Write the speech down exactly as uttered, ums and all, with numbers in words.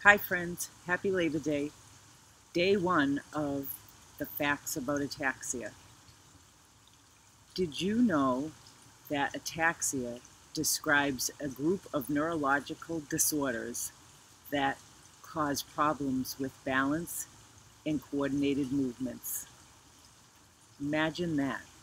Hi friends, happy Labor Day, day one of the facts about ataxia. Did you know that ataxia describes a group of neurological disorders that cause problems with balance and coordinated movements? Imagine that.